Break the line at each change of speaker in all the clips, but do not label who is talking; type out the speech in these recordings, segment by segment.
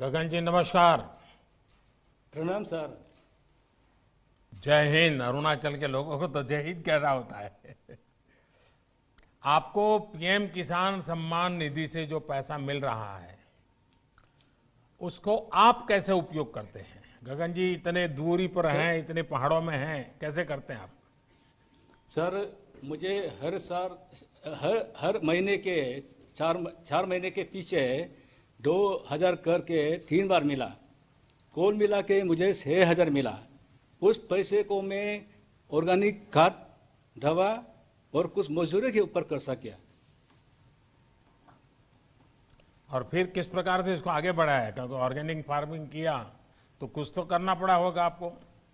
गगन जी नमस्कार।
प्रणाम सर।
जय हिंद। अरुणाचल के लोगों को तो जय हिंद कहना होता है। आपको पीएम किसान सम्मान निधि से जो पैसा मिल रहा है उसको आप कैसे उपयोग करते हैं? गगन जी इतने दूरी पर हैं, इतने पहाड़ों में हैं, कैसे करते हैं आप?
सर मुझे हर साल हर महीने के चार महीने के पीछे 2000 करके 3 बार मिला। कुल मिला के मुझे 6000 मिला। उस पैसे को मैं ऑर्गेनिक खाद, दवा और कुछ मजदूरी के ऊपर कर सकिया।
और फिर किस प्रकार से इसको आगे बढ़ाया? क्योंकि ऑर्गेनिक फार्मिंग किया तो कुछ तो करना पड़ा होगा आपको।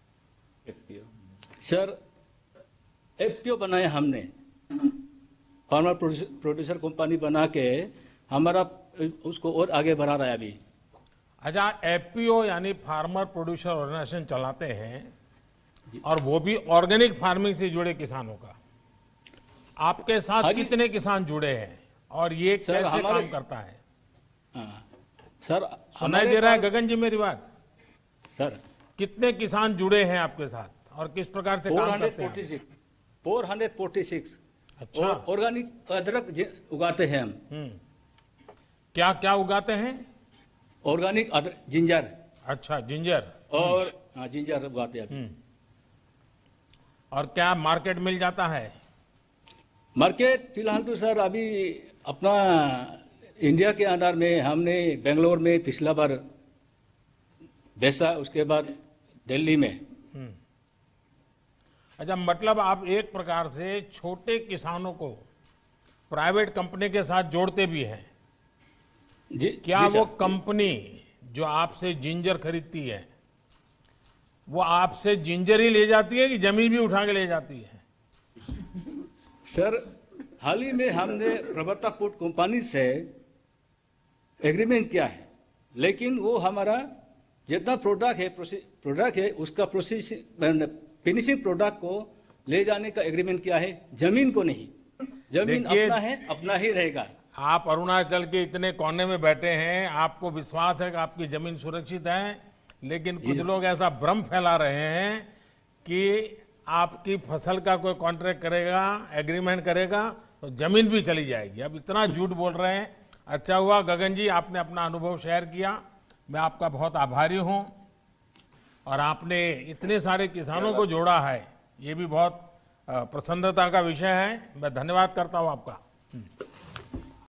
सर एफपीओ बनाया हमने, फार्मर प्रोड्यूसर कंपनी बना के हमारा उसको और आगे बढ़ा रहा है अभी।
अच्छा, एफपीओ यानी फार्मर प्रोड्यूसर ऑर्गेनाइजेशन चलाते हैं और वो भी ऑर्गेनिक फार्मिंग से जुड़े किसानों का। आपके साथ कितने किसान जुड़े हैं और ये कैसे काम करता है?
सर
सुनाई दे रहा है गगन जी मेरी बात?
सर
कितने किसान जुड़े हैं आपके साथ और किस प्रकार से काम करते हैं?
446।
अच्छा।
ऑर्गेनिक अदरक उगाते हैं हम।
क्या क्या उगाते हैं?
Organic ginger.
अच्छा, जिंजर।
और जिंजर उगाते हैं।
और क्या मार्केट मिल जाता है?
मार्केट फिलहाल तो सर अभी अपना इंडिया के अंदर में हमने बेंगलोर में पिछला बार बेचा, उसके बाद दिल्ली में।
अच्छा, मतलब आप एक प्रकार से छोटे किसानों को प्राइवेट कंपनी के साथ जोड़ते भी हैं। क्या वो कंपनी जो आपसे जिंजर खरीदती है वो आपसे जिंजर ही ले जाती है कि जमीन भी उठा के ले जाती है?
सर हाल ही में हमने प्रवर्तक फूड कंपनी से एग्रीमेंट किया है, लेकिन वो हमारा जितना प्रोडक्ट है उसका फिनिशिंग प्रोडक्ट को ले जाने का एग्रीमेंट किया है, जमीन को नहीं। जमीन अपना है, अपना ही रहेगा।
आप अरुणाचल के इतने कोने में बैठे हैं, आपको विश्वास है कि आपकी जमीन सुरक्षित है, लेकिन कुछ लोग ऐसा भ्रम फैला रहे हैं कि आपकी फसल का कोई कॉन्ट्रैक्ट करेगा, एग्रीमेंट करेगा तो जमीन भी चली जाएगी। अब इतना झूठ बोल रहे हैं। अच्छा हुआ गगन जी आपने अपना अनुभव शेयर किया, मैं आपका बहुत आभारी हूं। और आपने इतने सारे किसानों को जोड़ा है, ये भी बहुत प्रसन्नता का विषय है। मैं धन्यवाद करता हूं आपका।